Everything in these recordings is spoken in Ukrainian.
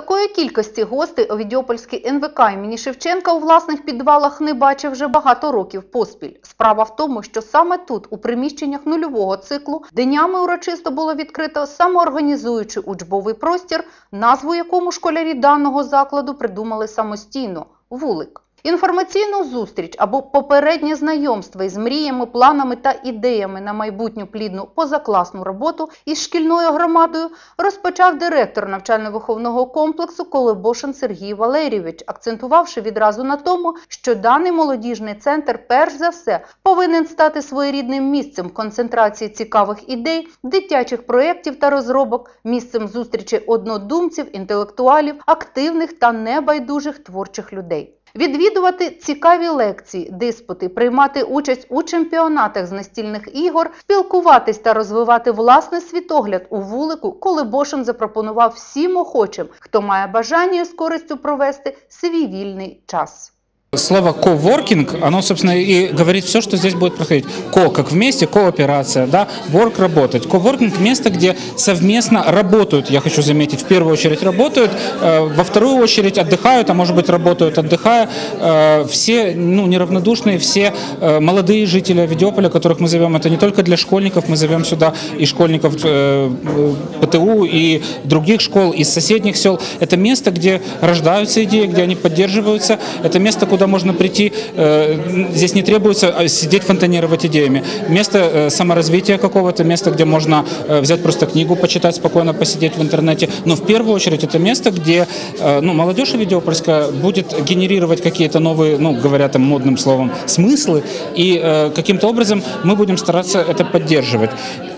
Такої кількості гостей Овідіопольський НВК імені Шевченка у власних підвалах не бачив вже багато років поспіль. Справа в тому, що саме тут, у приміщеннях нульового циклу, днями урочисто було відкрито самоорганізуючий учбовий простір, назву якому школярі даного закладу придумали самостійно – «Вулик». Інформаційну зустріч або попереднє знайомство із мріями, планами та ідеями на майбутню плідну позакласну роботу із шкільною громадою розпочав директор навчально-виховного комплексу Колебошин Сергій Валерійович, акцентувавши відразу на тому, що даний молодіжний центр перш за все повинен стати своєрідним місцем концентрації цікавих ідей, дитячих проєктів та розробок, місцем зустрічі однодумців, інтелектуалів, активних та небайдужих творчих людей. Відвідувати цікаві лекції, диспути, приймати участь у чемпіонатах з настільних ігор, спілкуватись та розвивати власний світогляд у вулику Колебошин запропонував всім охочим, хто має бажання з користю провести свій вільний час. Слово «коворкинг», оно, собственно, и говорит все, что здесь будет происходить. «Ко» как вместе, кооперация, да, «ворк» – работать. Коворкинг – место, где совместно работают, я хочу заметить, в первую очередь работают, во вторую очередь отдыхают, а может быть работают, отдыхая. Все неравнодушные, все молодые жители Овидиополя, которых мы зовем, это не только для школьников, мы зовем сюда и школьников ПТУ, и других школ, из соседних сел. Это место, где рождаются идеи, где они поддерживаются. Это место, куда можно прийти, здесь не требуется сидеть фонтанировать идеями. Место саморазвития какого-то, место, где можно взять просто книгу, почитать спокойно, посидеть в интернете. Но в первую очередь это место, где молодежь овидиопольская будет генерировать какие-то новые, говоря там модным словом, смыслы, и каким-то образом мы будем стараться это поддерживать.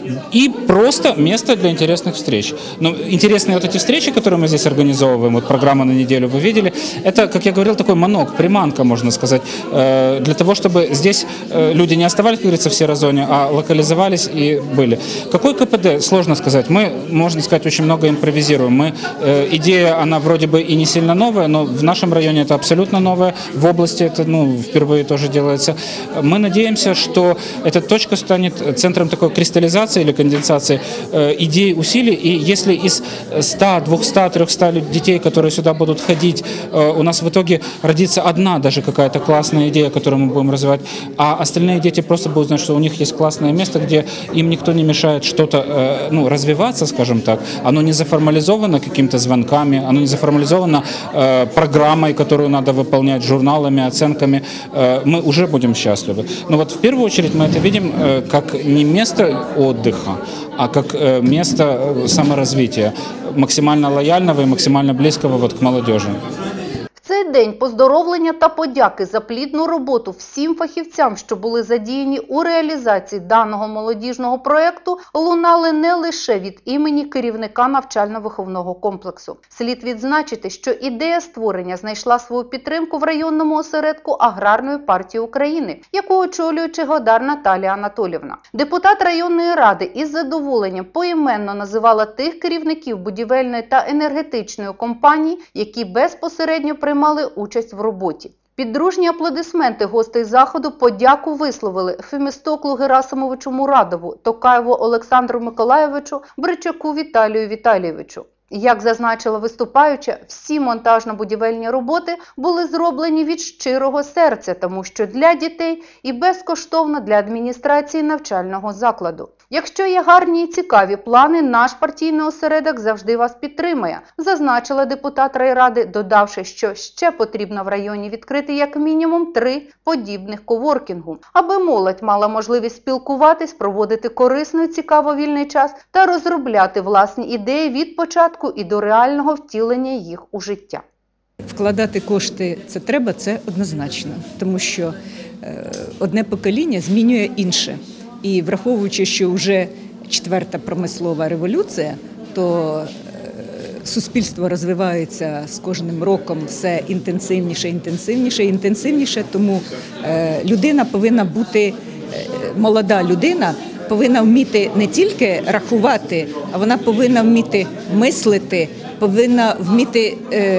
И просто место для интересных встреч. Но интересные вот эти встречи, которые мы здесь организовываем, вот программа на неделю вы видели, это, как я говорил, такой манок, приманка, можно сказать, для того, чтобы здесь люди не оставались, как говорится, в серой зоне, а локализовались и были. Какой КПД? Сложно сказать. Мы, можно сказать, очень много импровизируем. Идея, она вроде бы и не сильно новая, но в нашем районе это абсолютно новая, в области это впервые тоже делается. Мы надеемся, что эта точка станет центром такой кристаллизации или конденсации идей, усилий, и если из 100, 200, 300 детей, которые сюда будут ходить, у нас в итоге родится одна даже какая-то классная идея, которую мы будем развивать, а остальные дети просто будут знать, что у них есть классное место, где им никто не мешает что-то развиваться, скажем так, оно не заформализовано какими-то звонками, оно не заформализовано программой, которую надо выполнять, журналами, оценками, мы уже будем счастливы. Но вот в первую очередь мы это видим как не место отдыха, а как место саморазвития, максимально лояльного и максимально близкого к молодежи. Цей день поздоровлення та подяки за плідну роботу всім фахівцям, що були задіяні у реалізації даного молодіжного проєкту, лунали не лише від імені керівника навчально-виховного комплексу. Слід відзначити, що ідея створення знайшла свою підтримку в районному осередку Аграрної партії України, яку очолює Чегодар Наталія Анатоліївна. Депутат районної ради із задоволенням поіменно називала тих керівників будівельної та енергетичної компаній, які безпосередньо приймали участь в роботі. Під дружні аплодисменти гостей заходу подяку висловили Фемістоклу Герасимовичу Мурадову, Токаєву Олександру Миколайовичу, Бричаку Віталію Віталійовичу. Як зазначила виступаюча, всі монтажно-будівельні роботи були зроблені від щирого серця, тому що для дітей і безкоштовно для адміністрації навчального закладу. Якщо є гарні і цікаві плани, наш партійний осередок завжди вас підтримає, зазначила депутат райради, додавши, що ще потрібно в районі відкрити як мінімум 3 подібних коворкінгу, аби молодь мала можливість спілкуватись, проводити корисний і цікаво вільний час та розробляти власні ідеї від початку і до реального втілення їх у життя. Вкладати кошти – це треба, це однозначно, тому що одне покоління змінює інше. І враховуючи, що вже 4-та промислова революція, то суспільство розвивається з кожним роком все інтенсивніше, інтенсивніше, інтенсивніше, тому людина повинна бути, молода людина повинна вміти не тільки рахувати, а вона повинна вміти мислити, повинна вміти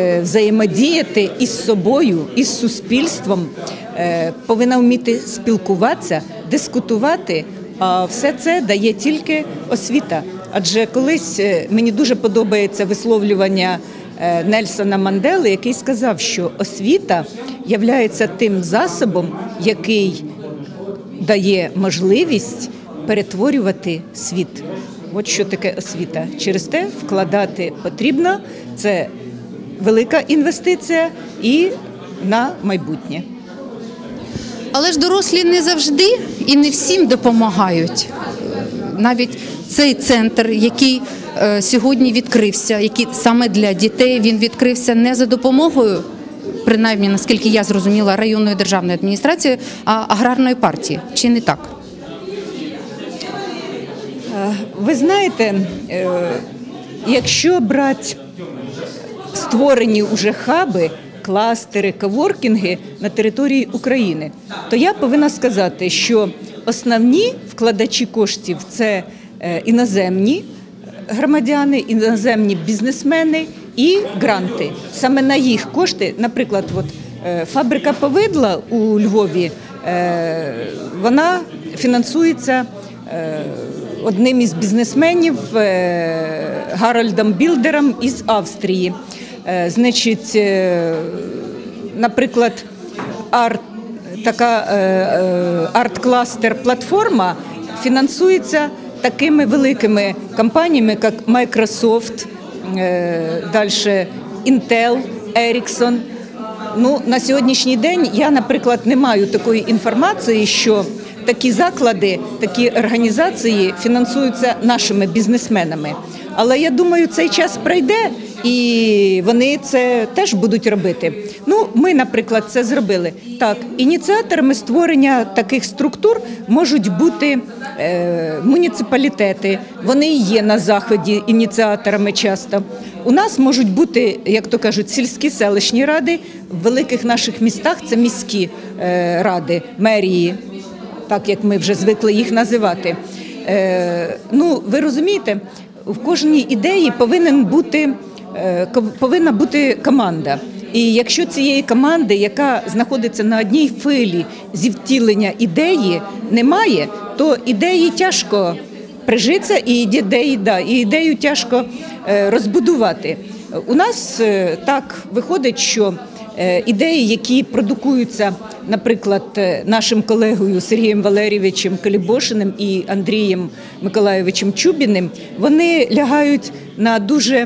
взаємодіяти із собою, із суспільством, повинна вміти спілкуватися, дискутувати, а все це дає тільки освіта. Адже колись мені дуже подобається висловлювання Нельсона Мандели, який сказав, що освіта є тим засобом, який дає можливість перетворювати світ. От що таке освіта. Через те вкладати потрібно, це велика інвестиція і на майбутнє. Але ж дорослі не завжди і не всім допомагають. Навіть цей центр, який сьогодні відкрився, який саме для дітей, він відкрився не за допомогою, принаймні, наскільки я зрозуміла, районної державної адміністрації, а аграрної партії. Чи не так? Ви знаєте, якщо брати створені вже хаби, кластери, коворкінги на території України, то я повинна сказати, що основні вкладачі коштів – це іноземні громадяни, іноземні бізнесмени і гранти. Саме на їх кошти, наприклад, фабрика повидла у Львові, вона фінансується одним із бізнесменів Гарольдом Білдером із Австрії. Значить, наприклад, арт-кластер-платформа фінансується такими великими компаніями, як Microsoft, далі Intel, Ericsson. Ну, на сьогоднішній день я, наприклад, не маю такої інформації, що такі заклади, такі організації фінансуються нашими бізнесменами. Але я думаю, цей час пройде, і вони це теж будуть робити. Ну, ми, наприклад, це зробили. Так, ініціаторами створення таких структур можуть бути муніципалітети. Вони і є на Заході ініціаторами часто. У нас можуть бути, як то кажуть, сільські селищні ради. В великих наших містах це міські ради, мерії, так як ми вже звикли їх називати. Ну, ви розумієте, в кожній ідеї повинна бути команда. І якщо цієї команди, яка знаходиться на одній хвилі зі втілення ідеї, немає, то ідеї тяжко прижитися і ідею тяжко розбудувати. У нас так виходить, що ідеї, які продукуються, наприклад, нашим колегою Сергієм Валерійовичем Колібошиним і Андрієм Миколайовичем Чубіним, вони лягають на дуже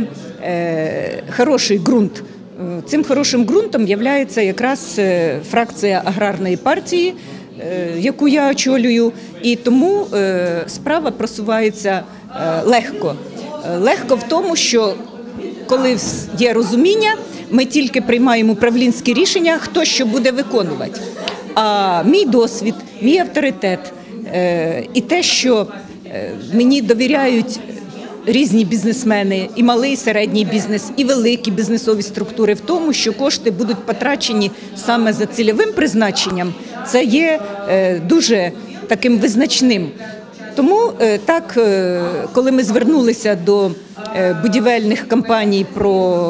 хороший ґрунт. Цим хорошим ґрунтом є якраз фракція аграрної партії, яку я очолюю, і тому справа просувається легко. Легко в тому, що коли є розуміння, ми тільки приймаємо управлінські рішення, хто що буде виконувати. А мій досвід, мій авторитет і те, що мені довіряють різні бізнесмени, і малий, і середній бізнес, і великі бізнесові структури в тому, що кошти будуть потрачені саме за цільовим призначенням, це є дуже таким визначним. Тому так, коли ми звернулися до будівельних компаній про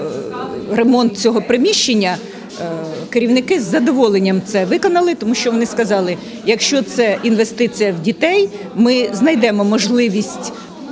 ремонт цього приміщення, керівники з задоволенням це виконали, тому що вони сказали, якщо це інвестиція в дітей, ми знайдемо можливість,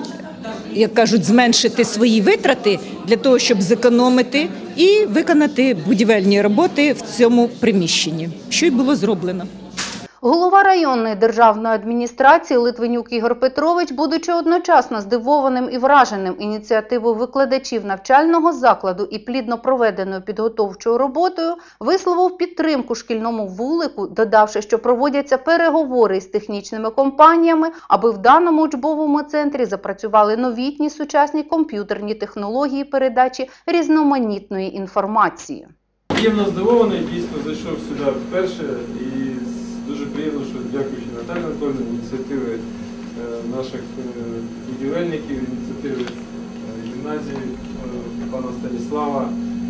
як кажуть, зменшити свої витрати для того, щоб зекономити і виконати будівельні роботи в цьому приміщенні, що й було зроблено. Голова районної державної адміністрації Литвинюк Ігор Петрович, будучи одночасно здивованим і враженим ініціативою викладачів навчального закладу і плідно проведеною підготовчою роботою, висловив підтримку шкільному вулику, додавши, що проводяться переговори із технічними компаніями, аби в даному учбовому центрі запрацювали новітні сучасні комп'ютерні технології передачі різноманітної інформації. Приємно здивований, дійсно зайшов сюди вперше і дуже приємно, що дякуючи Наталії Анатоліївні, ініціативи наших будівельників, ініціативи гімназії пана Станіслава,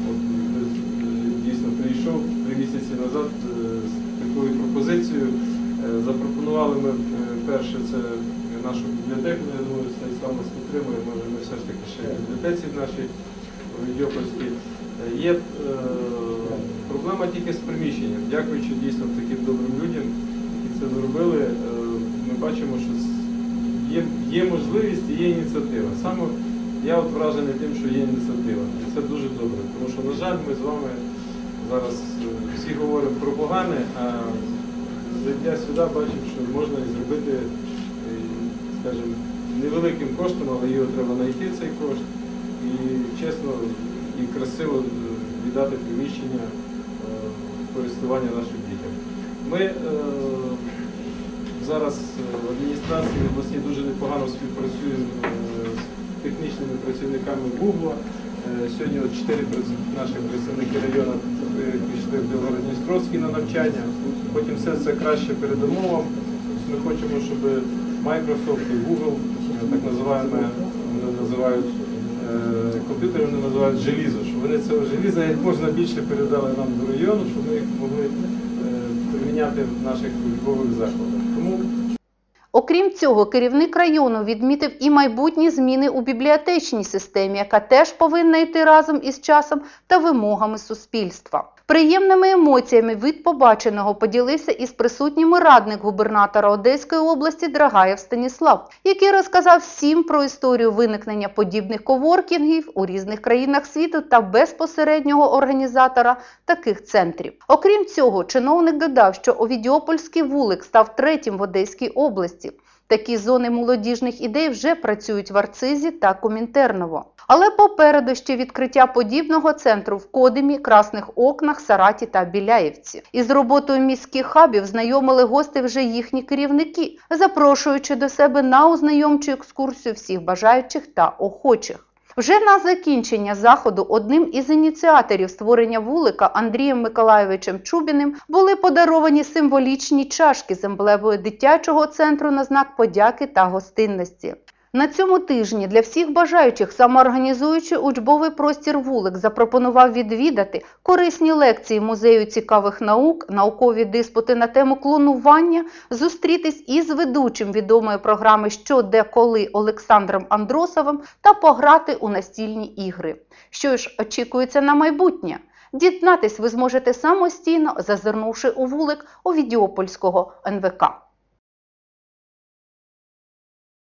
дійсно прийшов 3 місяці назад з такою пропозицією. Запропонували ми перше це нашу бібліотеку, я думаю, Станіслав нас підтримує, може ми все ж таки ще в бібліотеці в нашій Відьопольській. Є проблема тільки з приміщенням. Дякуючи дійсно таким добрим людям, які це зробили, ми бачимо, що є можливість і є ініціатива. Саме я вражений тим, що є ініціатива. це дуже добре. Тому що, на жаль, ми з вами зараз всі говоримо про погане, а я сюди бачив, що можна і зробити, скажімо, невеликим коштом, але його треба знайти, цей кошт, і чесно, і красиво віддати приміщення в користування нашим дітям. Ми зараз в адміністрації обласній дуже непогано співпрацюємо з технічними працівниками Google. Сьогодні 4 наших представники району пішли в Білгород-Дністровський на навчання. Потім все це краще передамо вам. Ми хочемо, щоб Microsoft і Google, так називають комп'ютери, вони називають желізо, щоб вони цього желіза як можна більше передали нам до району, щоб ми їх могли приміняти в наших учбових закладах. Тому Окрім цього, керівник району відмітив і майбутні зміни у бібліотечній системі, яка теж повинна йти разом із часом та вимогами суспільства. Приємними емоціями від побаченого поділився із присутніми радник губернатора Одеської області Драгаєв Станіслав, який розказав всім про історію виникнення подібних коворкінгів у різних країнах світу та безпосереднього організатора таких центрів. Окрім цього, чиновник додав, що Овідіопольський вулик став третім в Одеській області. Такі зони молодіжних ідей вже працюють в Арцизі та Комінтерново. Але попереду ще відкриття подібного центру в Кодимі, Красних Окнах, Сараті та Біляєвці. Із роботою міських хабів знайомили гості вже їхні керівники, запрошуючи до себе на ознайомчу екскурсію всіх бажаючих та охочих. Вже на закінчення заходу одним із ініціаторів створення вулика Андрієм Миколайовичем Чубіним були подаровані символічні чашки з емблемою дитячого центру на знак подяки та гостинності. На цьому тижні для всіх бажаючих самоорганізуючий учбовий простір «Вулик» запропонував відвідати корисні лекції Музею цікавих наук, наукові диспути на тему клонування, зустрітись із ведучим відомої програми «Що, де, коли» Олександром Андросовим та пограти у настільні ігри. Що ж очікується на майбутнє? Дізнатись ви зможете самостійно, зазирнувши у вулик Овідіопольського НВК.